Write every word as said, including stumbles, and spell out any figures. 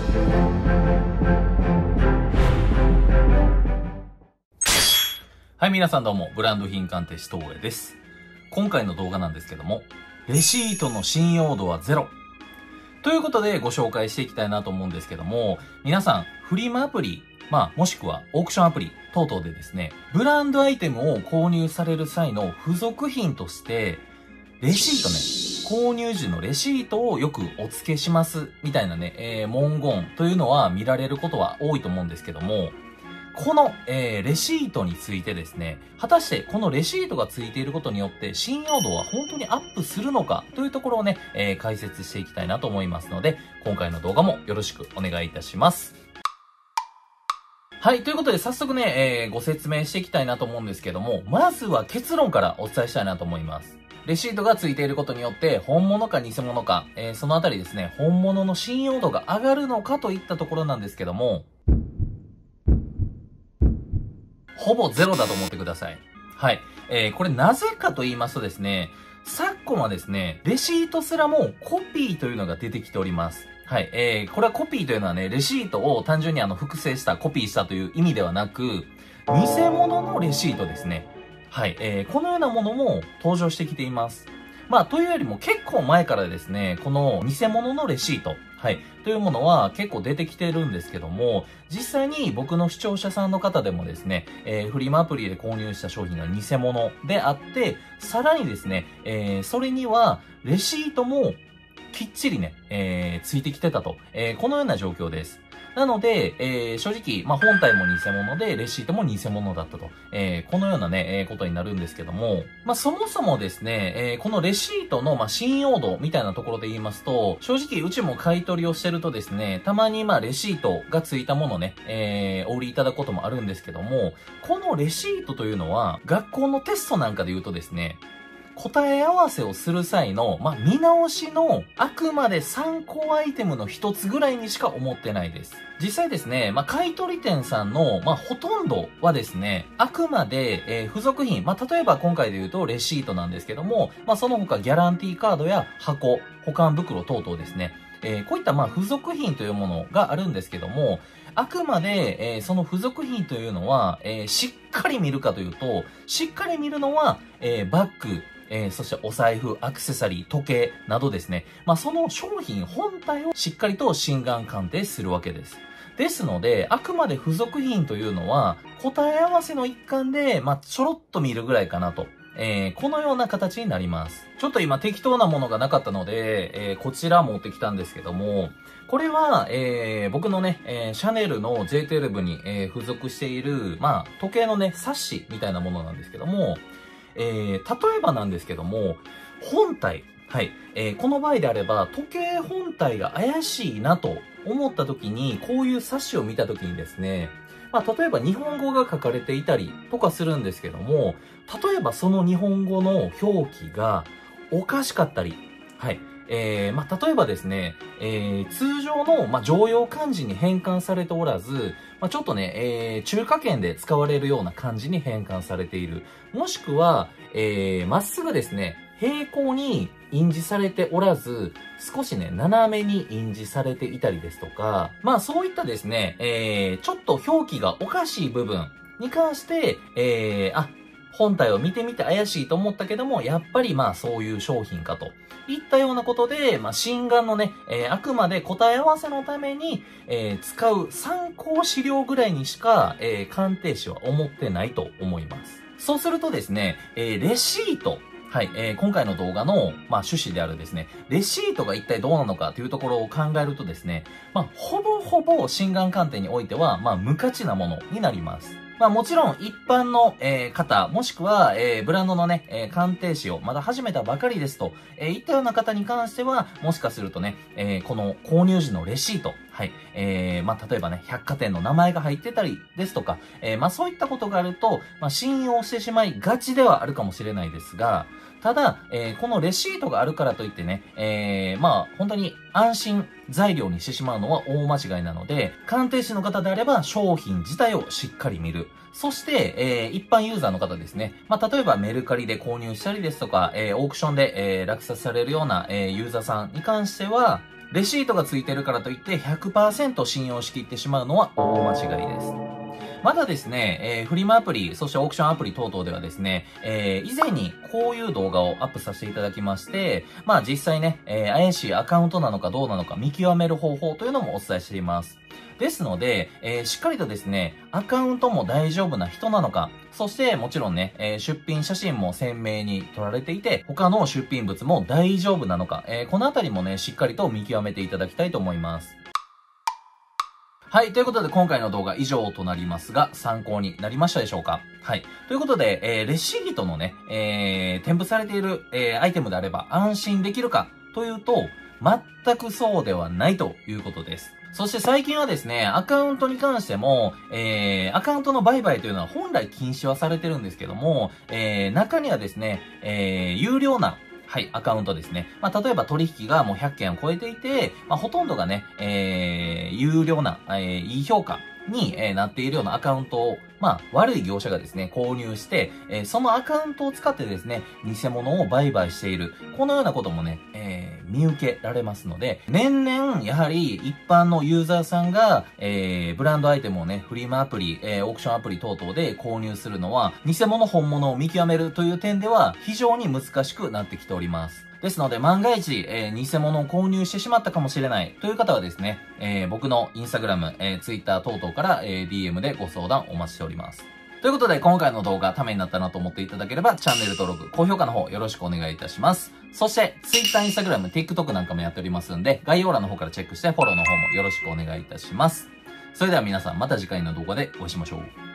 はい、皆さんどうも、ブランド品鑑定士東映です。今回の動画なんですけども、レシートの信用度はゼロ。ということでご紹介していきたいなと思うんですけども、皆さん、フリマアプリ、まあ、もしくはオークションアプリ等々でですね、ブランドアイテムを購入される際の付属品として、レシートね、購入時のレシートをよくお付けします、みたいなね、えー、文言というのは見られることは多いと思うんですけども、この、えー、レシートについてですね、果たしてこのレシートがついていることによって信用度は本当にアップするのかというところをね、えー、解説していきたいなと思いますので、今回の動画もよろしくお願いいたします。はい。ということで、早速ね、えー、ご説明していきたいなと思うんですけども、まずは結論からお伝えしたいなと思います。レシートがついていることによって、本物か偽物か、えー、そのあたりですね、本物の信用度が上がるのかといったところなんですけども、ほぼゼロだと思ってください。はい。えー、これなぜかと言いますとですね、昨今はですね、レシートすらもコピーというのが出てきております。はい。えー、これはコピーというのはね、レシートを単純にあの、複製した、コピーしたという意味ではなく、偽物のレシートですね。はい。えー、このようなものも登場してきています。まあ、というよりも結構前からですね、この偽物のレシート、はい、というものは結構出てきてるんですけども、実際に僕の視聴者さんの方でもですね、えー、フリマアプリで購入した商品が偽物であって、さらにですね、えー、それにはレシートもきっちりね、えー、ついてきてたと、えー、このような状況です。なので、えー、正直、まあ、本体も偽物で、レシートも偽物だったと。えー、このようなね、えー、ことになるんですけども、まあ、そもそもですね、えー、このレシートの、まあ、信用度みたいなところで言いますと、正直、うちも買い取りをしてるとですね、たまに、まあ、レシートがついたものね、えー、お売りいただくこともあるんですけども、このレシートというのは、学校のテストなんかで言うとですね、答え合わせをする際の、まあ、見直しの、あくまで参考アイテムの一つぐらいにしか思ってないです。実際ですね、まあ、買取店さんの、まあ、ほとんどはですね、あくまで、えー、付属品、まあ、例えば今回で言うとレシートなんですけども、まあ、その他ギャランティーカードや箱、保管袋等々ですね、えー、こういった、まあ、付属品というものがあるんですけども、あくまで、えー、その付属品というのは、えー、しっかり見るかというと、しっかり見るのは、えー、バッグ、えー、そしてお財布、アクセサリー、時計などですね。まあ、その商品本体をしっかりと心眼鑑定するわけです。ですので、あくまで付属品というのは、答え合わせの一環で、まあ、ちょろっと見るぐらいかなと。えー、このような形になります。ちょっと今適当なものがなかったので、えー、こちら持ってきたんですけども、これは、えー、僕のね、えー、シャネルの ジェイじゅうに、えー、付属している、まあ、時計のね、冊子みたいなものなんですけども、えー、例えばなんですけども、本体。はい。えー、この場合であれば、時計本体が怪しいなと思った時に、こういう冊子を見た時にですね、まあ、例えば日本語が書かれていたりとかするんですけども、例えばその日本語の表記がおかしかったり、はい。えー、まあ、例えばですね、えー、通常の、まあ、常用漢字に変換されておらず、まあ、ちょっとね、えー、中華圏で使われるような漢字に変換されている。もしくは、えー、まっすぐですね、平行に印字されておらず、少しね、斜めに印字されていたりですとか、まあ、そういったですね、えー、ちょっと表記がおかしい部分に関して、えー、あ、本体を見てみて怪しいと思ったけども、やっぱりまあそういう商品かといったようなことで、まあ心眼のね、えー、あくまで答え合わせのために、えー、使う参考資料ぐらいにしか、えー、鑑定士は思ってないと思います。そうするとですね、えー、レシート。はい、えー、今回の動画の、まあ、趣旨であるですね、レシートが一体どうなのかというところを考えるとですね、まあ、ほぼほぼ心眼鑑定においては、まあ、無価値なものになります。まあもちろん一般の、えー、方、もしくは、えー、ブランドのね、えー、鑑定士をまだ始めたばかりですと、えー、いったような方に関しては、もしかするとね、えー、この購入時のレシート、はい、えー、まあ例えばね、百貨店の名前が入ってたりですとか、えー、まあそういったことがあると、まあ信用してしまいがちではあるかもしれないですが、ただ、えー、このレシートがあるからといってね、えー、まあ本当に安心材料にしてしまうのは大間違いなので、鑑定士の方であれば商品自体をしっかり見る。そして、えー、一般ユーザーの方ですね。まあ、例えばメルカリで購入したりですとか、えー、オークションで、えー、落札されるような、えー、ユーザーさんに関しては、 レシートがついてるからといって ひゃくパーセント 信用しきってしまうのは大間違いです。まだですね、えー、フリマアプリ、そしてオークションアプリ等々ではですね、えー、以前にこういう動画をアップさせていただきまして、まあ実際ね、えー、怪しいアカウントなのかどうなのか見極める方法というのもお伝えしています。ですので、えー、しっかりとですね、アカウントも大丈夫な人なのか、そしてもちろんね、えー、出品写真も鮮明に撮られていて、他の出品物も大丈夫なのか、えー、このあたりもね、しっかりと見極めていただきたいと思います。はい。ということで、今回の動画以上となりますが、参考になりましたでしょうか？はい。ということで、えー、レシートのね、えー、添付されている、えー、アイテムであれば安心できるかというと、全くそうではないということです。そして最近はですね、アカウントに関しても、えー、アカウントの売買というのは本来禁止はされてるんですけども、えー、中にはですね、えー、有料なはい、アカウントですね。まあ、例えば取引がもうひゃっけんを超えていて、まあ、ほとんどがね、えー、有料な、えー、いい評価に、えー、なっているようなアカウントを、まあ、悪い業者がですね、購入して、えー、そのアカウントを使ってですね、偽物を売買している。このようなこともね、えー、見受けられますので、年々、やはり一般のユーザーさんが、えー、ブランドアイテムをね、フリマアプリ、えー、オークションアプリ等々で購入するのは、偽物本物を見極めるという点では、非常に難しくなってきております。ですので、万が一、えー、偽物を購入してしまったかもしれないという方はですね、えー、僕のインスタグラム、えー、ツイッター等々から、えー、ディーエム でご相談お待ちしております。ということで、今回の動画ためになったなと思っていただければ、チャンネル登録、高評価の方よろしくお願いいたします。そして、Twitter、Instagram、TikTok なんかもやっておりますんで、概要欄の方からチェックしてフォローの方もよろしくお願いいたします。それでは皆さんまた次回の動画でお会いしましょう。